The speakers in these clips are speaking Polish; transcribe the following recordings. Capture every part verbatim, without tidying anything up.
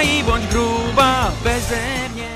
i bądź gruba beze mnie.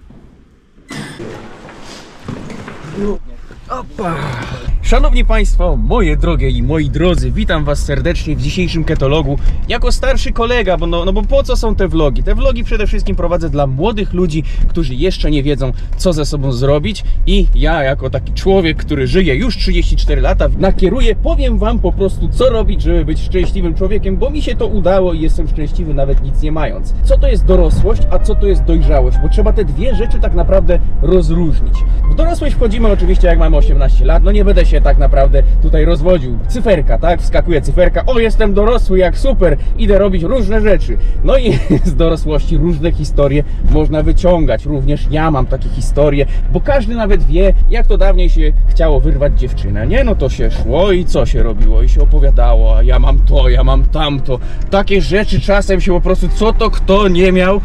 Opa! Szanowni Państwo, moje drogie i moi drodzy, witam Was serdecznie w dzisiejszym ketologu jako starszy kolega, bo no, no bo po co są te vlogi? Te vlogi przede wszystkim prowadzę dla młodych ludzi, którzy jeszcze nie wiedzą, co ze sobą zrobić, i ja jako taki człowiek, który żyje już trzydzieści cztery lata, nakieruję, powiem Wam po prostu, co robić, żeby być szczęśliwym człowiekiem, bo mi się to udało i jestem szczęśliwy nawet nic nie mając. Co to jest dorosłość, a co to jest dojrzałość? Bo trzeba te dwie rzeczy tak naprawdę rozróżnić. W dorosłość wchodzimy oczywiście jak mamy osiemnaście lat, no nie będę się tak naprawdę tutaj rozwodził. Cyferka, tak? Wskakuje cyferka, o jestem dorosły, jak super, idę robić różne rzeczy. No i z dorosłości różne historie można wyciągać. Również ja mam takie historie, bo każdy nawet wie, jak to dawniej się chciało wyrwać dziewczynę, nie? No to się szło i co się robiło? I się opowiadało, a ja mam to, ja mam tamto. Takie rzeczy czasem się po prostu, co to kto nie miał.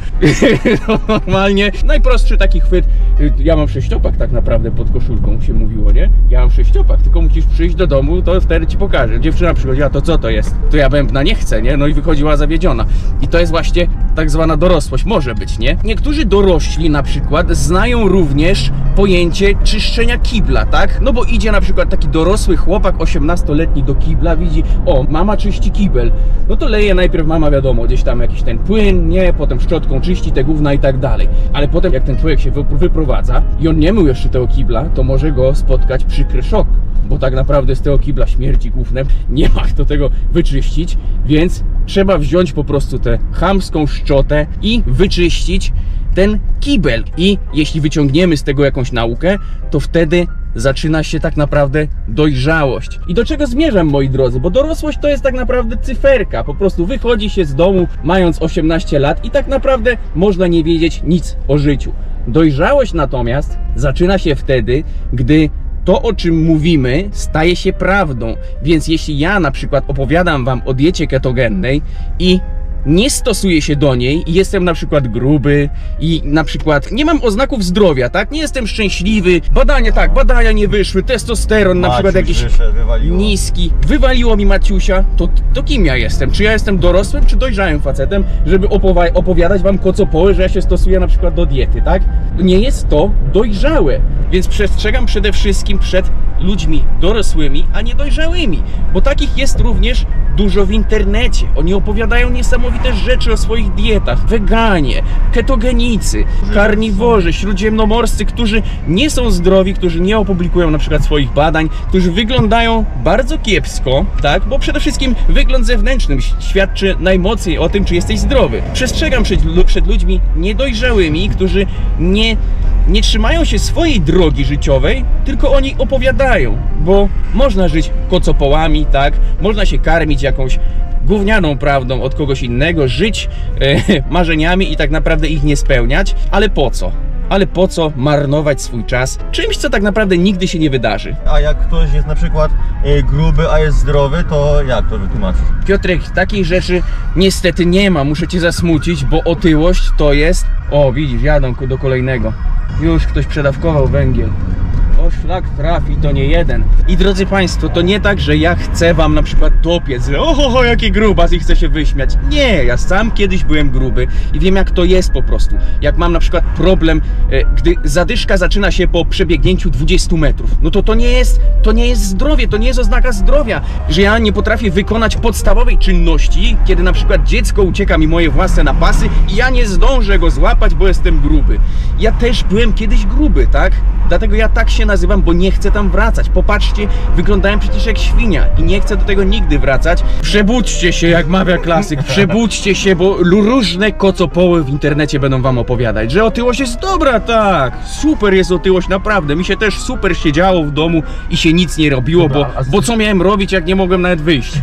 Normalnie. Najprostszy taki chwyt, ja mam sześciopak tak naprawdę pod koszulką, się mówiło, nie? Ja mam sześciopak, tylko musisz przyjść do domu, to wtedy ci pokażę. Dziewczyna przychodziła, to co to jest? To ja bębna nie chcę, nie? No i wychodziła zawiedziona. I to jest właśnie tak zwana dorosłość, może być, nie? Niektórzy dorośli na przykład znają również pojęcie czyszczenia kibla, tak? No bo idzie na przykład taki dorosły chłopak, osiemnastoletni do kibla, widzi, o, mama czyści kibel. No to leje najpierw mama, wiadomo, gdzieś tam jakiś ten płyn, nie? Potem szczotką czyści te gówna i tak dalej. Ale potem jak ten człowiek się wyprowadza i on nie mył jeszcze tego kibla, to może go spotkać przykry szok, bo tak naprawdę z tego kibla śmierdzi gównem, nie ma kto tego wyczyścić, więc trzeba wziąć po prostu tę chamską szczotę i wyczyścić ten kibel. I jeśli wyciągniemy z tego jakąś naukę, to wtedy zaczyna się tak naprawdę dojrzałość. I do czego zmierzam, moi drodzy? Bo dorosłość to jest tak naprawdę cyferka. Po prostu wychodzi się z domu mając osiemnaście lat i tak naprawdę można nie wiedzieć nic o życiu. Dojrzałość natomiast zaczyna się wtedy, gdy to, o czym mówimy, staje się prawdą. Więc jeśli ja na przykład opowiadam Wam o diecie ketogennej i nie stosuję się do niej i jestem na przykład gruby i na przykład nie mam oznaków zdrowia, tak? Nie jestem szczęśliwy, badania tak, badania nie wyszły, testosteron na przykład jakiś wyszedł, wywaliło. niski, wywaliło mi Maciusia, to, to kim ja jestem? Czy ja jestem dorosłym, czy dojrzałym facetem, żeby opowa- opowiadać Wam kocopoły, że ja się stosuję na przykład do diety, tak? Nie jest to dojrzałe, więc przestrzegam przede wszystkim przed ludźmi dorosłymi, a nie dojrzałymi, bo takich jest również dużo w internecie. Oni opowiadają niesamowite rzeczy o swoich dietach. Weganie, ketogenicy, karniworzy, śródziemnomorscy, którzy nie są zdrowi, którzy nie opublikują na przykład swoich badań, którzy wyglądają bardzo kiepsko, tak? Bo przede wszystkim wygląd zewnętrzny świadczy najmocniej o tym, czy jesteś zdrowy. Przestrzegam przed, przed ludźmi niedojrzałymi, którzy nie nie trzymają się swojej drogi życiowej, tylko oni opowiadają, bo można żyć kocopołami, tak? Można się karmić jakąś gównianą prawdą od kogoś innego, żyć e, marzeniami i tak naprawdę ich nie spełniać, ale po co? Ale po co marnować swój czas czymś, co tak naprawdę nigdy się nie wydarzy? A jak ktoś jest na przykład y, gruby, a jest zdrowy, to jak to wytłumaczyć? Piotrek, takiej rzeczy niestety nie ma, muszę Cię zasmucić, bo otyłość to jest... O, widzisz, jadą do kolejnego. Już ktoś przedawkował węgiel. O, szlak trafi, to nie jeden. I drodzy Państwo, to nie tak, że ja chcę Wam na przykład dopiec, że oho, jaki grubas i chcę się wyśmiać. Nie, ja sam kiedyś byłem gruby i wiem, jak to jest po prostu. Jak mam na przykład problem, e, gdy zadyszka zaczyna się po przebiegnięciu dwudziestu metrów, no to to nie jest, to nie jest zdrowie, to nie jest oznaka zdrowia, że ja nie potrafię wykonać podstawowej czynności, kiedy na przykład dziecko ucieka mi moje własne na pasy i ja nie zdążę go złapać, bo jestem gruby. Ja też byłem kiedyś gruby, tak? Dlatego ja tak się nazywam, bo nie chcę tam wracać. Popatrzcie, wyglądałem przecież jak świnia i nie chcę do tego nigdy wracać. Przebudźcie się, jak mawia klasyk, przebudźcie się, bo różne kocopoły w internecie będą Wam opowiadać, że otyłość jest dobra, tak, super jest otyłość, naprawdę. Mi się też super siedziało w domu i się nic nie robiło, bo, bo co miałem robić, jak nie mogłem nawet wyjść?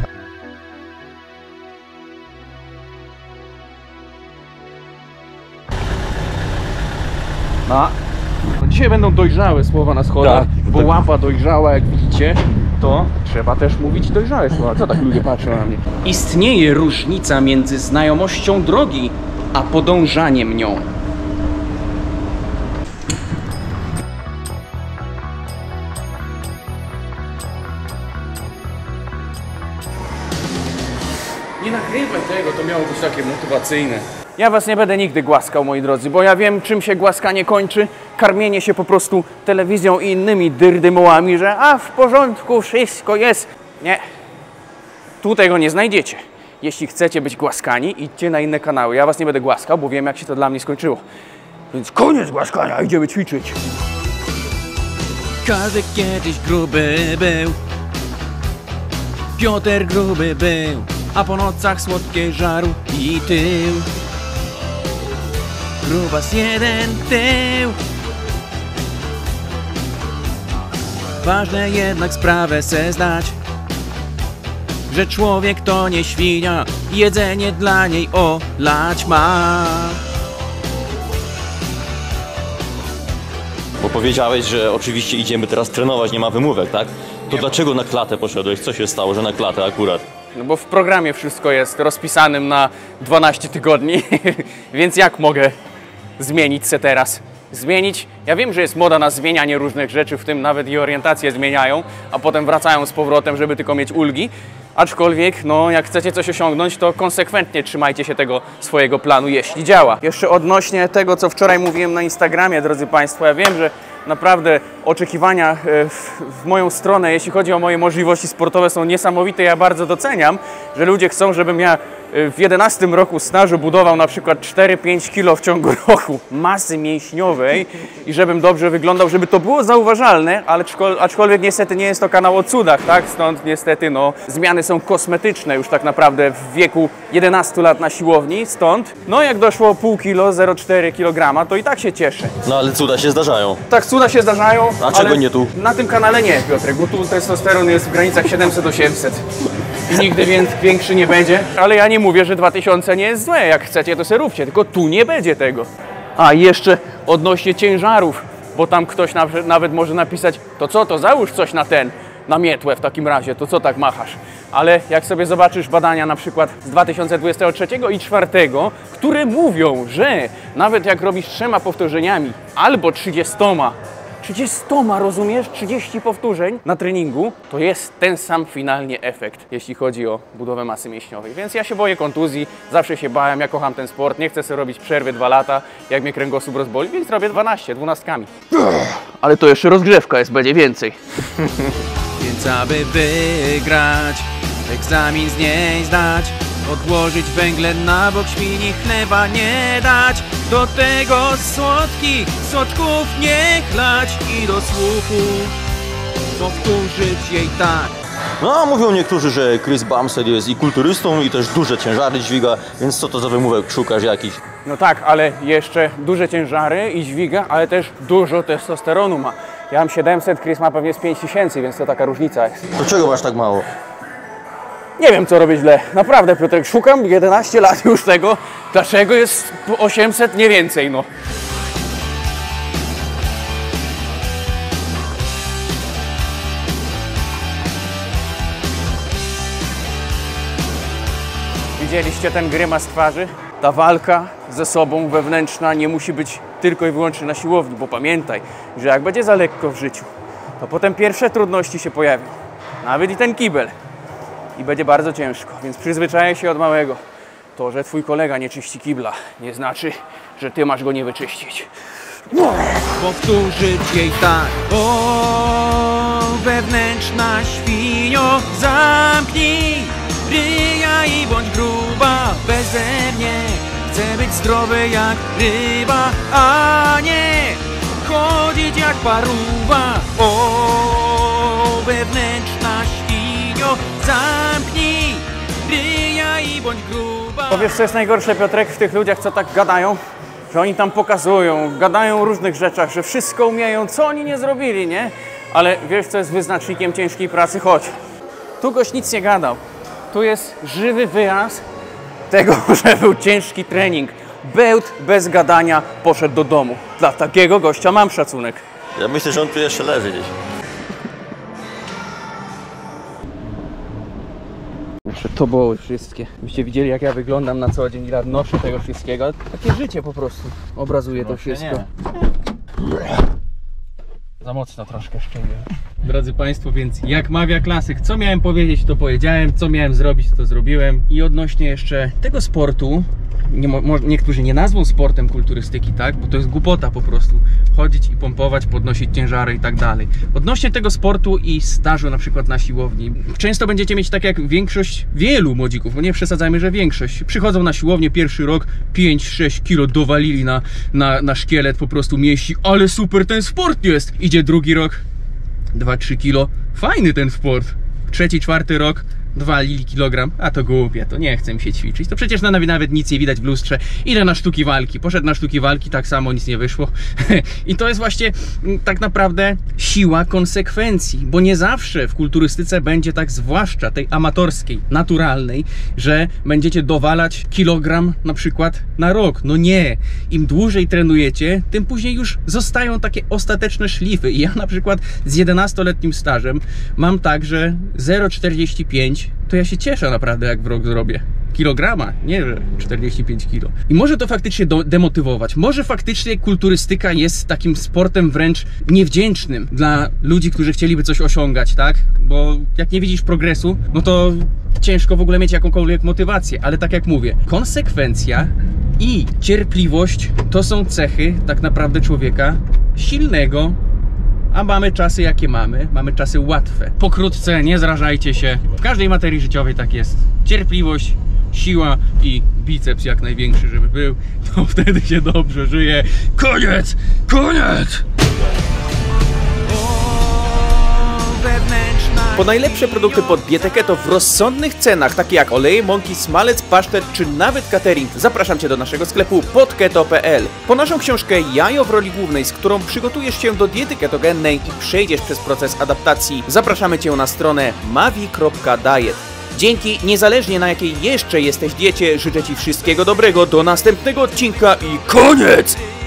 No. Dzisiaj będą dojrzałe słowa na schodach, tak, bo tak. Łapa dojrzała, jak widzicie, to trzeba też mówić dojrzałe słowa. Co tak ludzie patrzą na mnie? Istnieje różnica między znajomością drogi, a podążaniem nią. Nie nagrywaj tego, to miało być takie motywacyjne. Ja was nie będę nigdy głaskał, moi drodzy, bo ja wiem, czym się głaskanie kończy. Karmienie się po prostu telewizją i innymi dyrdymołami, że a w porządku, wszystko jest. Nie. Tu tego nie znajdziecie. Jeśli chcecie być głaskani, idźcie na inne kanały. Ja was nie będę głaskał, bo wiem, jak się to dla mnie skończyło. Więc koniec głaskania, idziemy ćwiczyć. Każdy kiedyś gruby był. Piotr gruby był, a po nocach słodkie żarł i tył. Grubas jeden tył. Ważne jednak sprawę se zdać, że człowiek to nie świnia, jedzenie dla niej olać ma. Bo powiedziałeś, że oczywiście idziemy teraz trenować, nie ma wymówek, tak? To Nie. dlaczego na klatę poszedłeś? Co się stało, że na klatę akurat? No bo w programie wszystko jest rozpisanym na dwanaście tygodni, więc jak mogę zmienić se teraz? Zmienić? Ja wiem, że jest moda na zmienianie różnych rzeczy, w tym nawet i orientację zmieniają, a potem wracają z powrotem, żeby tylko mieć ulgi. Aczkolwiek, no, jak chcecie coś osiągnąć, to konsekwentnie trzymajcie się tego swojego planu, jeśli działa. Jeszcze odnośnie tego, co wczoraj mówiłem na Instagramie, drodzy Państwo, ja wiem, że naprawdę oczekiwania w, w moją stronę, jeśli chodzi o moje możliwości sportowe, są niesamowite. Ja bardzo doceniam, że ludzie chcą, żebym ja w jedenastym roku stażu budował na przykład cztery pięć kilo w ciągu roku masy mięśniowej i żebym dobrze wyglądał, żeby to było zauważalne, ale aczkolwiek niestety nie jest to kanał o cudach, tak? Stąd niestety no, zmiany są kosmetyczne już tak naprawdę w wieku jedenastu lat na siłowni, stąd no jak doszło pół kilo, zero przecinek cztery kilograma, to i tak się cieszę. No ale cuda się zdarzają. Tak, cuda się zdarzają. A czego nie tu? Na tym kanale nie, Piotrek, bo tu testosteron jest w granicach siedemset osiemset. I nigdy większy nie będzie. Ale ja nie mówię, że dwa tysiące nie jest złe. Jak chcecie, to se róbcie, tylko tu nie będzie tego. A i jeszcze odnośnie ciężarów, bo tam ktoś nawet może napisać, to co, to załóż coś na ten, na mietłę w takim razie, to co tak machasz? Ale jak sobie zobaczysz badania na przykład z dwa tysiące dwudziestego trzeciego i dwa tysiące czwartego, które mówią, że nawet jak robisz trzema powtórzeniami albo trzydziestoma, trzydziestoma, rozumiesz? trzydzieści powtórzeń na treningu, to jest ten sam finalnie efekt, jeśli chodzi o budowę masy mięśniowej. Więc ja się boję kontuzji, zawsze się bałem, ja kocham ten sport, nie chcę sobie robić przerwy dwa lata, jak mnie kręgosłup rozboli, więc robię dwanaście, dwunastkami. Ale to jeszcze rozgrzewka jest, będzie więcej. Więc aby wygrać, egzamin z niej zdać, odłożyć węgle na bok, świni chleba nie dać, do tego słodkich soczków nie chlać i do słuchu powtórzyć jej tak. No, mówią niektórzy, że Chris Bumstead jest i kulturystą, i też duże ciężary dźwiga, więc co to za wymówek szukasz jakiś? No tak, ale jeszcze duże ciężary i dźwiga, ale też dużo testosteronu ma. Ja mam siedemset, Chris ma pewnie z pięć tysięcy, więc to taka różnica jest. To czego masz tak mało? Nie wiem, co robię źle. Naprawdę, Piotrek, szukam jedenaście lat już tego, dlaczego jest osiemset, nie więcej, no. Widzieliście ten grymas twarzy? Ta walka ze sobą wewnętrzna nie musi być tylko i wyłącznie na siłowni, bo pamiętaj, że jak będzie za lekko w życiu, to potem pierwsze trudności się pojawią. Nawet i ten kibel. I będzie bardzo ciężko, więc przyzwyczajaj się od małego. To, że twój kolega nie czyści kibla, nie znaczy, że ty masz go nie wyczyścić. Powtórzyć jej tak. O, wewnętrzna świnio, zamknij ryja i bądź gruba beze mnie. Chcę być zdrowy jak ryba, a nie chodzić jak paruwa. O, wewnętrzna świnio, zamknij ryja i bądź gruba. Powiesz, co jest najgorsze, Piotrek, w tych ludziach, co tak gadają? Że oni tam pokazują, gadają o różnych rzeczach, że wszystko umieją, co oni nie zrobili, nie? Ale wiesz, co jest wyznacznikiem ciężkiej pracy? Chodź. Tu gość nic nie gadał. Tu jest żywy wyraz tego, że był ciężki trening. Bełt bez gadania poszedł do domu. Dla takiego gościa mam szacunek. Ja myślę, że on tu jeszcze leży gdzieś. Jeszcze to było wszystkie. Byście widzieli, jak ja wyglądam na co dzień, ile noszę tego wszystkiego. Takie życie po prostu obrazuje to wszystko. Za mocno troszkę szczeliłem. Drodzy Państwo, więc jak mawia klasyk, co miałem powiedzieć, to powiedziałem, co miałem zrobić, to zrobiłem. I odnośnie jeszcze tego sportu, nie, mo, niektórzy nie nazwą sportem kulturystyki, tak? Bo to jest głupota po prostu. Chodzić i pompować, podnosić ciężary i tak dalej. Odnośnie tego sportu i stażu na przykład na siłowni. Często będziecie mieć tak jak większość, wielu młodzików, bo nie przesadzajmy, że większość. Przychodzą na siłownię pierwszy rok, pięć sześć kilo dowalili na, na, na szkielet, po prostu mieści. Ale super ten sport jest! Idzie drugi rok, dwa trzy kilo. Fajny ten sport. Trzeci, czwarty rok, dwa kilogram, a to głupie, to nie chcę mi się ćwiczyć. To przecież na, nawet nic nie widać w lustrze. Idę na sztuki walki, poszedł na sztuki walki, tak samo nic nie wyszło. I to jest właśnie tak naprawdę siła konsekwencji, bo nie zawsze w kulturystyce będzie tak, zwłaszcza tej amatorskiej, naturalnej, że będziecie dowalać kilogram na przykład na rok. No nie. Im dłużej trenujecie, tym później już zostają takie ostateczne szlify. I ja na przykład z jedenastoletnim stażem mam tak, że zero przecinek czterdzieści pięć to ja się cieszę naprawdę, jak w rok zrobię kilograma, nie że czterdzieści pięć kilo. I może to faktycznie do, demotywować. Może faktycznie kulturystyka jest takim sportem wręcz niewdzięcznym dla ludzi, którzy chcieliby coś osiągać, tak? Bo jak nie widzisz progresu, no to ciężko w ogóle mieć jakąkolwiek motywację. Ale tak jak mówię, konsekwencja i cierpliwość to są cechy tak naprawdę człowieka silnego. A mamy czasy jakie mamy, mamy czasy łatwe. Pokrótce, nie zrażajcie się. W każdej materii życiowej tak jest. Cierpliwość, siła i biceps jak największy, żeby był. To wtedy się dobrze żyje. Koniec! Koniec! Po najlepsze produkty pod dietę keto w rozsądnych cenach, takie jak oleje, mąki, smalec, pasztet czy nawet catering, zapraszam Cię do naszego sklepu podketo kropka p l. Po naszą książkę Jajo w roli głównej, z którą przygotujesz się do diety ketogennej i przejdziesz przez proces adaptacji, zapraszamy Cię na stronę mavi kropka diet. Dzięki, niezależnie na jakiej jeszcze jesteś diecie, życzę Ci wszystkiego dobrego, do następnego odcinka i koniec!